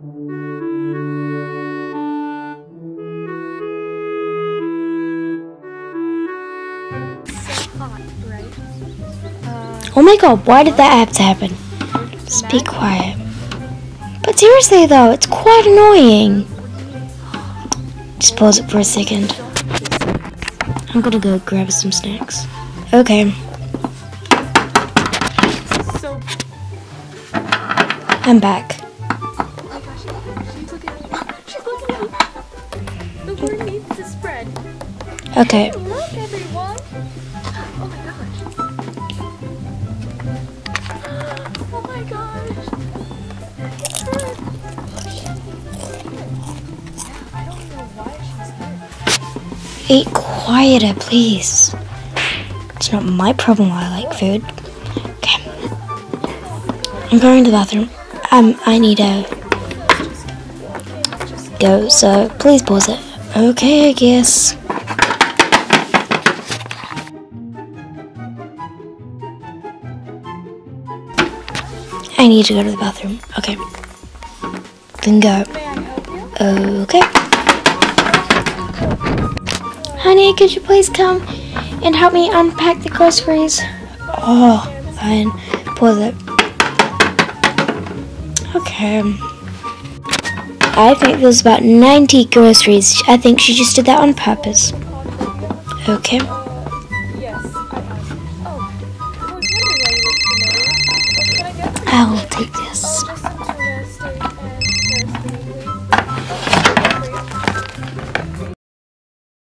Oh my god, why did that have to happen? Just be quiet. But seriously though, it's quite annoying. Just pause it for a second. I'm gonna go grab some snacks. Okay. I'm back. The word needs to spread. Okay. Look, everyone. Oh my gosh. Oh my gosh. It's her. Yeah, I don't know why she's here. Eat quieter, please. It's not my problem why I like food. Okay. I'm going to the bathroom. I need to go, so please pause it. Okay, I guess. I need to go to the bathroom. Okay. Then go. May I help you? Okay. Honey, could you please come and help me unpack the groceries? Oh, fine. Pause it. Okay. I think there's about 90 groceries. I think she just did that on purpose. Okay. Yes, I have. Oh, I was wondering why you were familiar. What can I get? I'll take this.